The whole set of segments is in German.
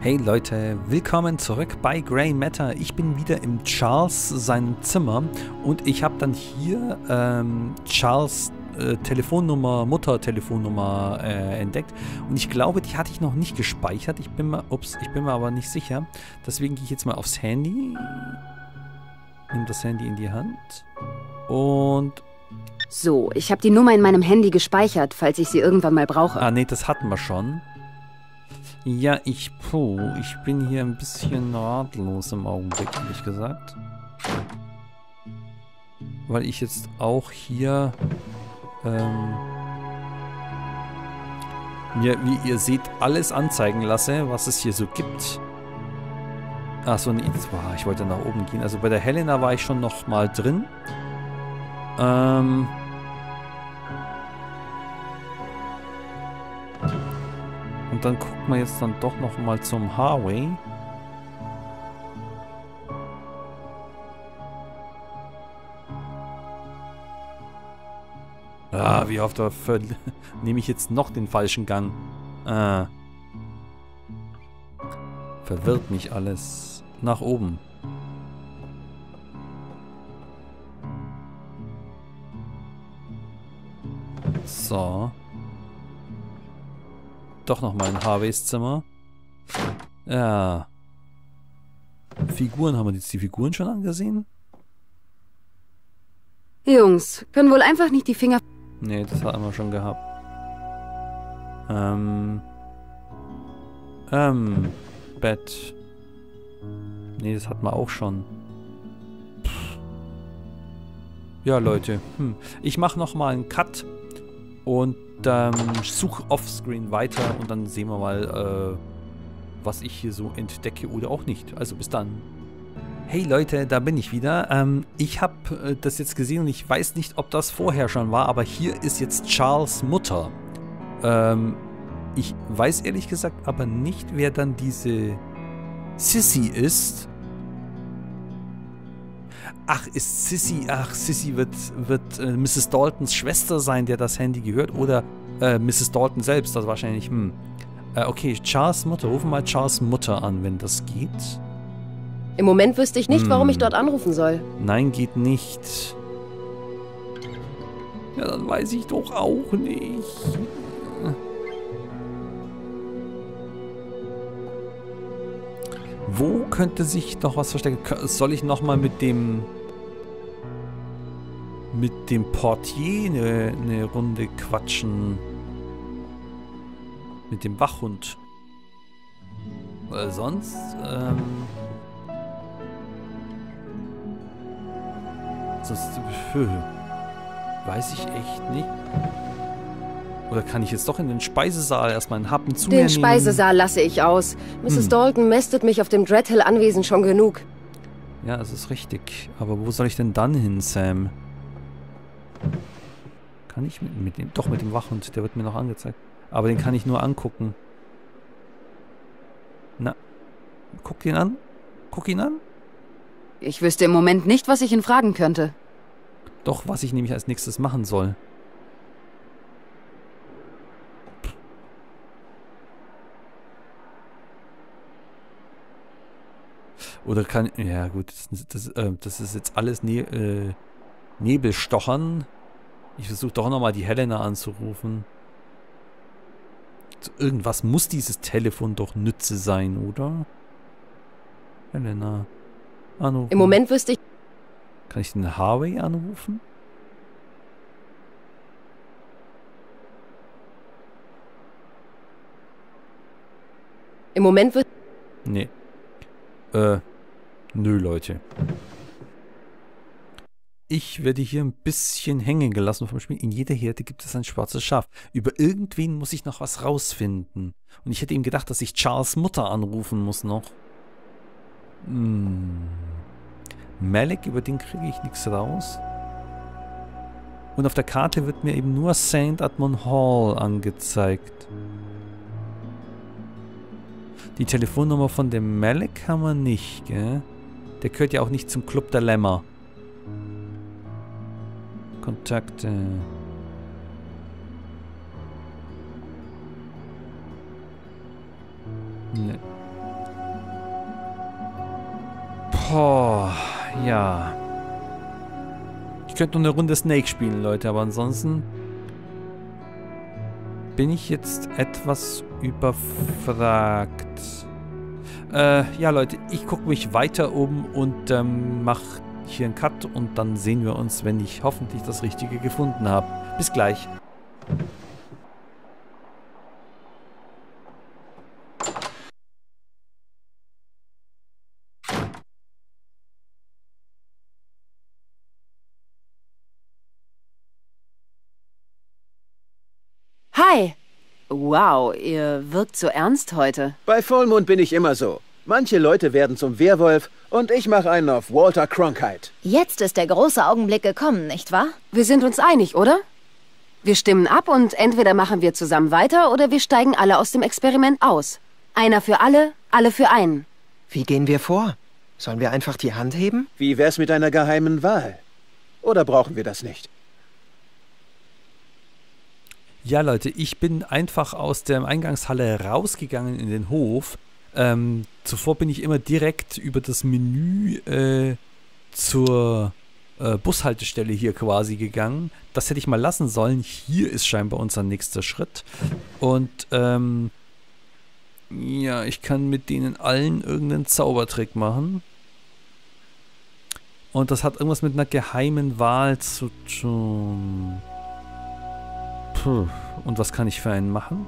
Hey Leute, willkommen zurück bei Grey Matter. Ich bin wieder im Charles seinem Zimmer und ich habe dann hier Charles Mutter-Telefonnummer entdeckt und ich glaube, die hatte ich noch nicht gespeichert. Ich bin mir aber nicht sicher. Deswegen gehe ich jetzt mal aufs Handy, nehme das Handy in die Hand und... So, ich habe die Nummer in meinem Handy gespeichert, falls ich sie irgendwann mal brauche. Ah, nee, das hatten wir schon. Ja, ich bin hier ein bisschen ratlos im Augenblick, ehrlich gesagt. Weil ich jetzt auch hier, mir, wie ihr seht, alles anzeigen lasse, was es hier so gibt. Achso, nee, ich wollte nach oben gehen. Also bei der Helena war ich schon noch mal drin. Und dann guckt man jetzt dann doch noch mal zum Harvey. Ah, wie oft nehme ich jetzt noch den falschen Gang. Verwirrt mich alles. Nach oben. So. Doch nochmal in Harveys Zimmer. Ja. Figuren, haben wir jetzt die Figuren schon angesehen? Jungs, können wohl einfach nicht die Finger... Nee, das hatten wir schon gehabt. Bett. Nee, das hatten wir auch schon. Pff. Ja, Leute. Ich mache nochmal einen Cut und suche offscreen weiter und dann sehen wir mal, was ich hier so entdecke oder auch nicht. Also bis dann. Hey Leute, da bin ich wieder. Ich habe das jetzt gesehen und ich weiß nicht, ob das vorher schon war, aber hier ist jetzt Charles Mutter. Ich weiß ehrlich gesagt aber nicht, wer dann diese Sissy ist. Ach, Sissy wird Mrs. Daltons Schwester sein, der das Handy gehört, oder Mrs. Dalton selbst, das wahrscheinlich, okay, Charles Mutter, rufen mal Charles Mutter an, wenn das geht. Im Moment wüsste ich nicht, warum ich dort anrufen soll. Nein, geht nicht. Ja, dann weiß ich doch auch nicht. Wo könnte sich noch was verstecken? Soll ich nochmal mit dem Portier eine Runde quatschen? Mit dem Wachhund? Weil sonst, weiß ich echt nicht. Oder kann ich jetzt doch in den Speisesaal erstmal einen Happen zu mir nehmen? Den Speisesaal lasse ich aus. Mrs. Dalton mästet mich auf dem Dreadhill-Anwesen schon genug. Ja, das ist richtig. Aber wo soll ich denn dann hin, Sam? Kann ich mit dem... Doch, mit dem Wachhund. Der wird mir noch angezeigt. Aber den kann ich nur angucken. Na, guck ihn an. Guck ihn an. Ich wüsste im Moment nicht, was ich ihn fragen könnte. Doch, was ich nämlich als nächstes machen soll. Oder kann... Ja gut, das ist jetzt alles Nebelstochern. Ich versuche doch nochmal die Helena anzurufen. So, irgendwas muss dieses Telefon doch Nütze sein, oder? Helena. Anrufen. Im Moment wüsste ich... Kann ich den Harvey anrufen? Im Moment wüsste... Nee. Nö, Leute. Ich werde hier ein bisschen hängen gelassen vom Spiel. In jeder Herde gibt es ein schwarzes Schaf. Über irgendwen muss ich noch was rausfinden. Und ich hätte ihm gedacht, dass ich Charles Mutter anrufen muss noch. Malik, über den kriege ich nichts raus. Und auf der Karte wird mir eben nur St. Edmund Hall angezeigt. Die Telefonnummer von dem Malik haben wir nicht, gell? Der gehört ja auch nicht zum Club der Lämmer. Kontakte. Ne. Oh, ja. Ich könnte noch eine Runde Snake spielen, Leute, aber ansonsten bin ich jetzt etwas überfragt. Ja, Leute, ich gucke mich weiter um und mache hier einen Cut und dann sehen wir uns, wenn ich hoffentlich das Richtige gefunden habe. Bis gleich. Hi. Wow, ihr wirkt so ernst heute. Bei Vollmond bin ich immer so. Manche Leute werden zum Werwolf und ich mache einen auf Walter Cronkite. Jetzt ist der große Augenblick gekommen, nicht wahr? Wir sind uns einig, oder? Wir stimmen ab und entweder machen wir zusammen weiter oder wir steigen alle aus dem Experiment aus. Einer für alle, alle für einen. Wie gehen wir vor? Sollen wir einfach die Hand heben? Wie wär's mit einer geheimen Wahl? Oder brauchen wir das nicht? Ja, Leute, ich bin einfach aus der Eingangshalle rausgegangen in den Hof. Zuvor bin ich immer direkt über das Menü zur Bushaltestelle hier quasi gegangen. Das hätte ich mal lassen sollen. Hier ist scheinbar unser nächster Schritt. Und ja, ich kann mit denen allen irgendeinen Zaubertrick machen. Und das hat irgendwas mit einer geheimen Wahl zu tun. Puh. Und was kann ich für einen machen?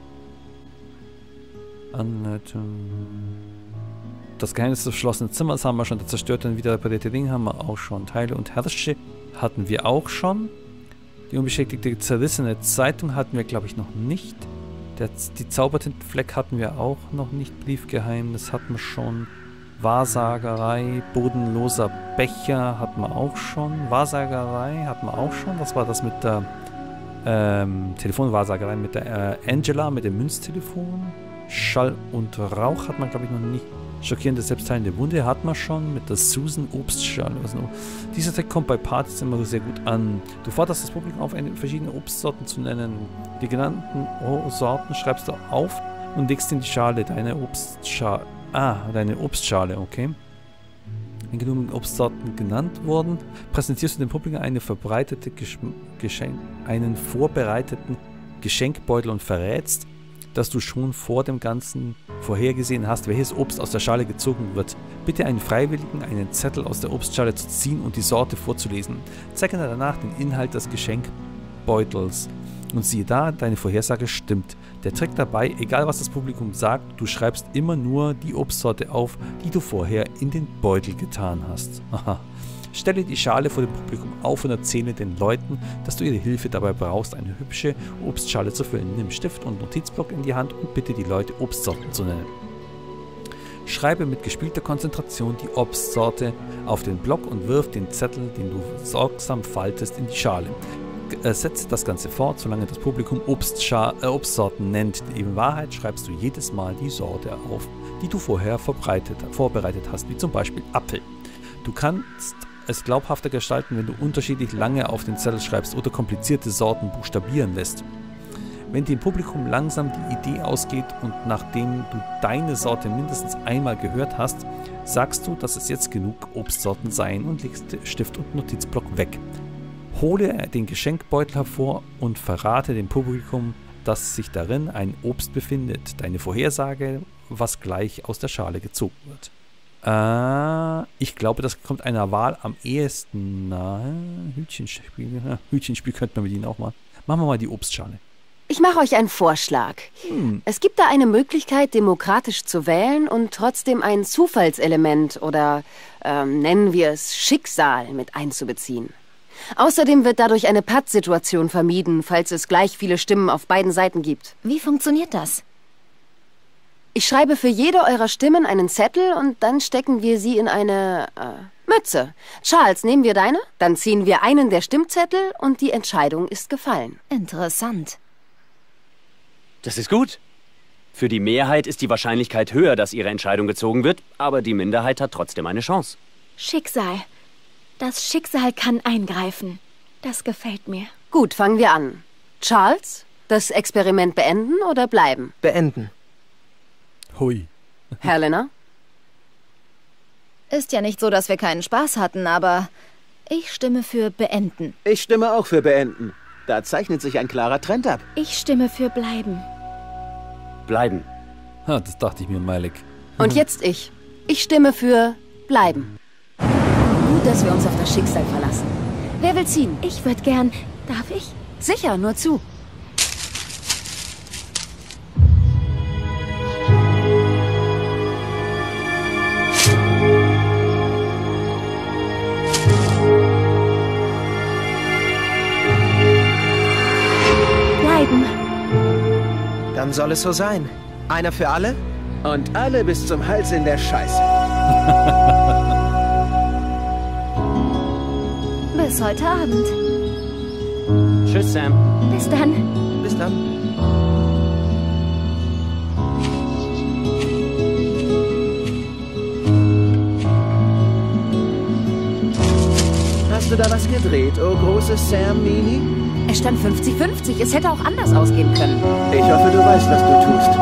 Anleitung. Das Geheimnis des verschlossenen Zimmers haben wir schon. Der zerstörte und wieder reparierte Ding haben wir auch schon. Teile und Herrsche hatten wir auch schon. Die unbeschädigte zerrissene Zeitung hatten wir, glaube ich, noch nicht. Die Zaubertintenfleck hatten wir auch noch nicht. Briefgeheimnis hatten wir schon. Wahrsagerei, bodenloser Becher hatten wir auch schon. Wahrsagerei hatten wir auch schon. Das war das mit der Telefonwahrsagerei mit der Angela, mit dem Münztelefon. Schall und Rauch hat man, glaube ich, noch nicht. Schockierende, selbstheilende Wunde hat man schon mit der Susan Obstschale. Dieser Trick kommt bei Partys immer sehr gut an. Du forderst das Publikum auf, verschiedene Obstsorten zu nennen. Die genannten Sorten schreibst du auf und legst in die Schale deine Obstschale. Deine Obstschale, okay. Wenn genug Obstsorten genannt wurden, präsentierst du dem Publikum einen vorbereiteten Geschenkbeutel und verrätst, dass du schon vor dem Ganzen vorhergesehen hast, welches Obst aus der Schale gezogen wird. Bitte einen Freiwilligen, einen Zettel aus der Obstschale zu ziehen und die Sorte vorzulesen. Zeige danach den Inhalt des Geschenkbeutels. Und siehe da, deine Vorhersage stimmt. Der Trick dabei, egal was das Publikum sagt, du schreibst immer nur die Obstsorte auf, die du vorher in den Beutel getan hast. Aha. Stelle die Schale vor dem Publikum auf und erzähle den Leuten, dass du ihre Hilfe dabei brauchst, eine hübsche Obstschale zu füllen. Nimm Stift und Notizblock in die Hand und bitte die Leute, Obstsorten zu nennen. Schreibe mit gespielter Konzentration die Obstsorte auf den Block und wirf den Zettel, den du sorgsam faltest, in die Schale. Setze das Ganze fort, solange das Publikum Obstsorten nennt. In Wahrheit schreibst du jedes Mal die Sorte auf, die du vorher vorbereitet hast, wie zum Beispiel Apfel. Du kannst es glaubhafter gestalten, wenn du unterschiedlich lange auf den Zettel schreibst oder komplizierte Sorten buchstabieren lässt. Wenn dem Publikum langsam die Idee ausgeht und nachdem du deine Sorte mindestens einmal gehört hast, sagst du, dass es jetzt genug Obstsorten seien und legst Stift und Notizblock weg. Hole den Geschenkbeutel hervor und verrate dem Publikum, dass sich darin ein Obst befindet. Deine Vorhersage, was gleich aus der Schale gezogen wird. Ich glaube, das kommt einer Wahl am ehesten nahe. Hütchenspiel könnte man mit ihnen auch mal. Machen wir mal die Obstschale. Ich mache euch einen Vorschlag. Es gibt da eine Möglichkeit, demokratisch zu wählen und trotzdem ein Zufallselement oder nennen wir es Schicksal mit einzubeziehen. Außerdem wird dadurch eine Pattsituation vermieden, falls es gleich viele Stimmen auf beiden Seiten gibt. Wie funktioniert das? Ich schreibe für jede eurer Stimmen einen Zettel und dann stecken wir sie in eine Mütze. Charles, nehmen wir deine? Dann ziehen wir einen der Stimmzettel und die Entscheidung ist gefallen. Interessant. Das ist gut. Für die Mehrheit ist die Wahrscheinlichkeit höher, dass ihre Entscheidung gezogen wird, aber die Minderheit hat trotzdem eine Chance. Schicksal. Das Schicksal kann eingreifen. Das gefällt mir. Gut, fangen wir an. Charles, das Experiment beenden oder bleiben? Beenden. Hui. Helena? Ist ja nicht so, dass wir keinen Spaß hatten, aber ich stimme für beenden. Ich stimme auch für beenden. Da zeichnet sich ein klarer Trend ab. Ich stimme für bleiben. Bleiben. Ha, das dachte ich mir, Malik. Und jetzt ich. Ich stimme für bleiben. Gut, dass wir uns auf das Schicksal verlassen. Wer will ziehen? Ich würde gern... Darf ich? Sicher, nur zu. Bleiben. Dann soll es so sein. Einer für alle? Und alle bis zum Hals in der Scheiße. Bis heute Abend. Tschüss, Sam. Bis dann. Bis dann. Hast du da was gedreht, oh großes Sam Mini? Es stand 50-50. Es hätte auch anders ausgehen können. Ich hoffe, du weißt, was du tust.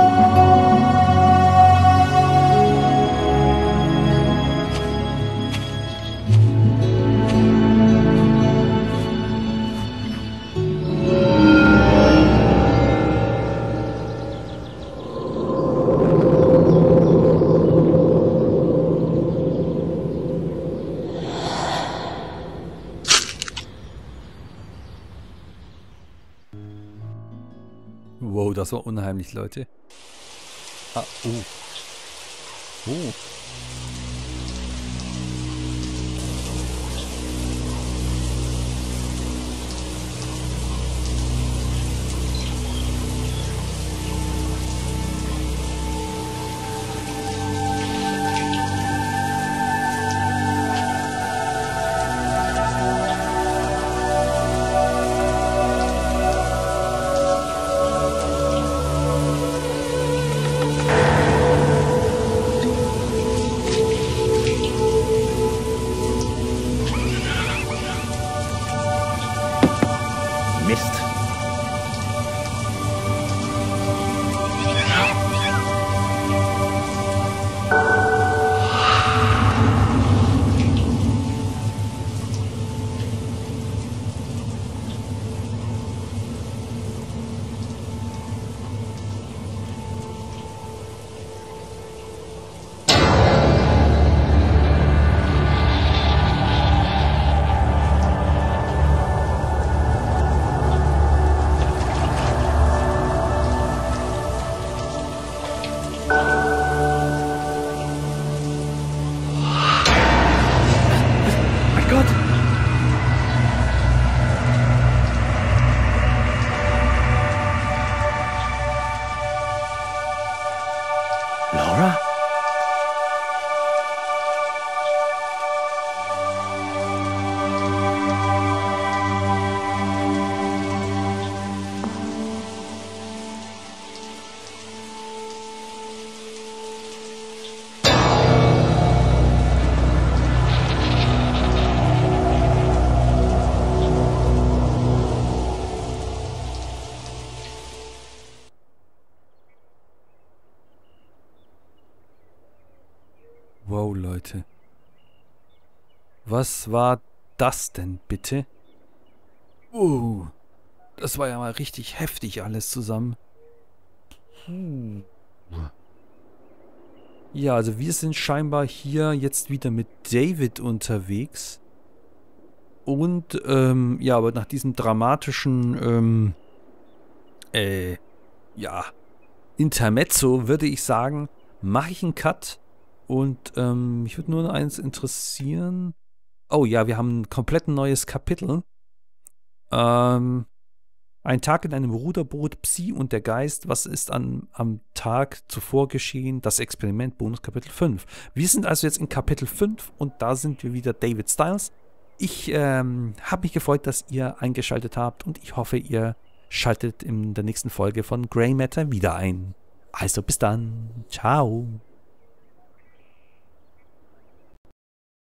Wow, das war unheimlich, Leute. Ah, oh. Oh. Mist. Mein Gott! Laura? Wow, Leute. Was war das denn bitte? Das war ja mal richtig heftig alles zusammen. Ja, also wir sind scheinbar hier jetzt wieder mit David unterwegs. Und, ja, aber nach diesem dramatischen, ja, Intermezzo würde ich sagen, mache ich einen Cut. Und mich würde nur eins interessieren. Oh ja, wir haben ein komplett neues Kapitel. Ein Tag in einem Ruderboot, Psi und der Geist. Was ist am Tag zuvor geschehen? Das Experiment, Bonus Kapitel 5. Wir sind also jetzt in Kapitel 5 und da sind wir wieder David Styles. Ich habe mich gefreut, dass ihr eingeschaltet habt und ich hoffe, ihr schaltet in der nächsten Folge von Grey Matter wieder ein. Also bis dann. Ciao.